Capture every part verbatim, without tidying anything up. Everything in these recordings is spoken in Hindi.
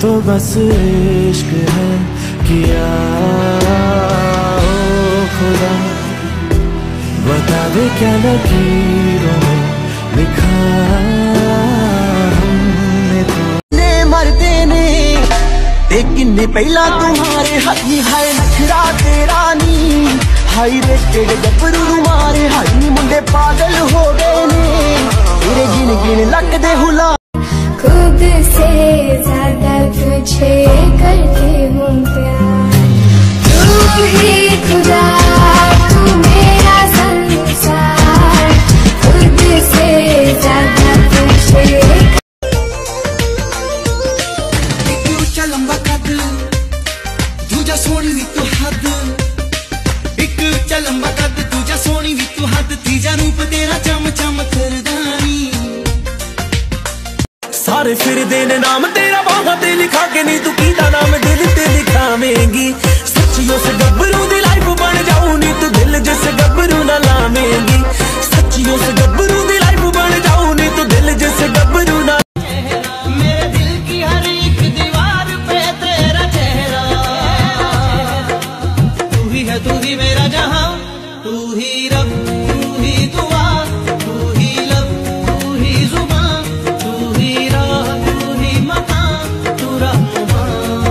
तो बस इश्क है किया ओ खुदा, बता दे क्या लकीरों में लिखा हमने तो। ने मरते ने ते किन्ने पहला तुम्हारे हाथी हाय नखरा तेरा नी, हाई रेटेड गबरू मारे हाई मुंडे पागल हो गए ने तेरे गिन गिन लक दे हुला। खुद से ज्यादा तुझे करती हूँ प्यार, तू ही खुदा तू मेरा संसार, खुद से ज्यादा तुझे। एक ऊंचा लंबा कद दूजा सोनी भी तू हद, एक ऊंचा लंबा कद दूजा सोनी भी तू हद, तीजा रूप तेरा चम चम करदानी। सारे फिर देने नाम तेरा बाहों ते लिखा के नहीं तू कीदा नाम दिल ते लिखावेंगी, सच्चियों से गब्बरू दी लाइफ बन जाऊं नी तू दिल जैसे गब्बरू ना लावेंगी, सच्चियों से गब्बरू दी लाइफ बन जाऊं नी तू दिल जैसे गब्बरू ना। मेरे दिल की हर एक दीवार पे तेरा चेहरा, तू ही है तू ही मेरा जहां, तू ही रब तू ही दुआ, तू ही लब तू ही जुबान, तू ही राह तू ही मकान, तू रहनुमा।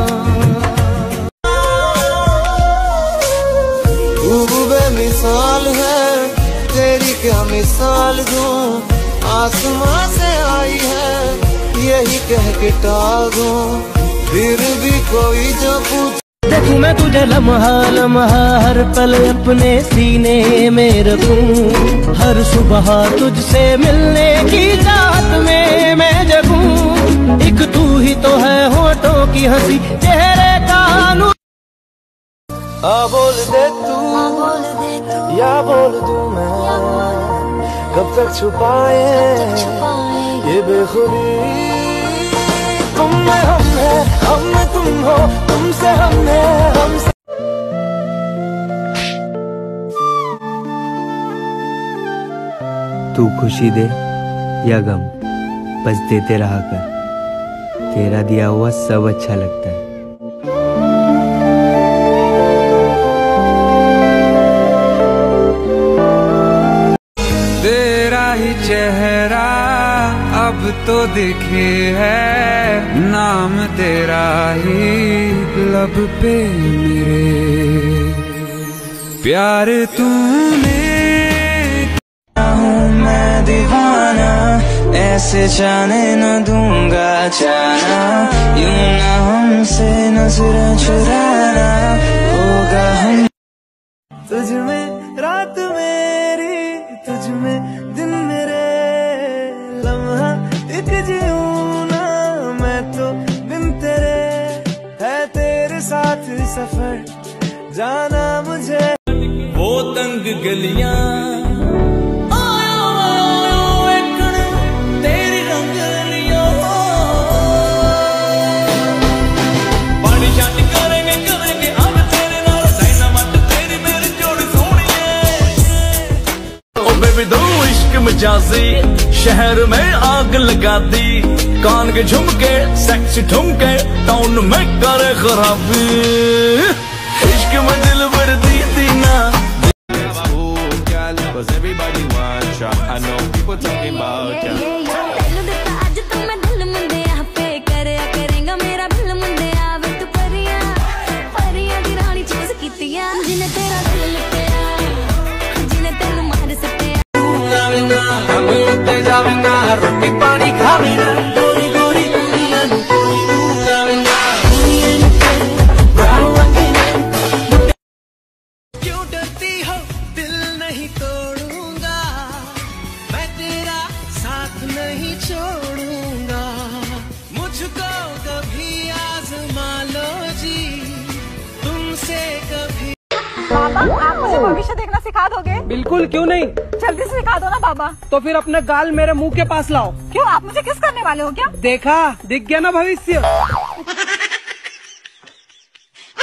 तू बेमिसाल है तेरी क्या मिसाल दूं, आसमां से आई है यही कह के टाल दूं, फिर भी कोई जो पूछ। देखूं मैं तुझे लम्हा लम्हा हर पल अपने सीने में रखूं, हर सुबह तुझसे मिलने की चाहत में मैं जगूं, एक तू ही तो है होठों की हंसी चेहरे का नूर। आ बोल दे तू या बोल दूं मैं, कब तक छुपाए ये बेखुदी, तुम में हम है हम में तुम हो, तुमसे हम है हमसे। तू खुशी दे या गम बस देते रहा कर, तेरा दिया हुआ सब अच्छा लगता है। तेरा ही चेहरा अब तो दिखे है, नाम तेरा ही लब पे मेरे, प्यार तूने हूँ मैं दीवाना, ऐसे जाने न दूंगा जाना, यूं ना हमसे नजर चुराना होगा हम। तुझ में रात मेरी तुझ में दिन मेरे, लम्हा एक जीऊं ना मैं तो बिन तेरे, है तेरे साथ सफर जाना मुझे। वो तंग गलियां तेरी रंग लियो, पानी शादी करेंगे करेंगे अब तेरे नाल, डायनामाइट तेरी मेरी जोड़ी सोनी है। ओ बेबी दो इश्क मजाजी शहर में आग लगा दी, कान के झुमके सेक्सी ठुमके टाउन में करे खराबी, इश्क में दिल भर दी थी ना। Cause everybody wants ya, I know people talking about ya. तेनू दिता अज तो मैं दिल मुंडे आपे करया करेंगा मेरा दिल मुंडे आवे तू परियां परियां दी रानी चूज कीतियां, जिने तेरा दिल लुटिया जिने तेनू मार सटिया। आवेगा हम उत्ते जावेगा रोटी पानी खावेगा, गोरी गोरी दुनिया नू कोई तू आवेगा, क्यों डरती हो दिल नहीं तोड़ूंगा, मैं तेरा साथ नहीं छोड़ूंगा, मुझको कभी आजमा लो जी तुमसे कभी। बाबा आप मुझे भविष्य देखना सिखा दोगे? बिल्कुल, क्यों नहीं। जल्दी से सिखा दो ना बाबा। तो फिर अपने गाल मेरे मुंह के पास लाओ। क्यों, आप मुझे किस करने वाले हो क्या? देखा, दिख गया ना भविष्य।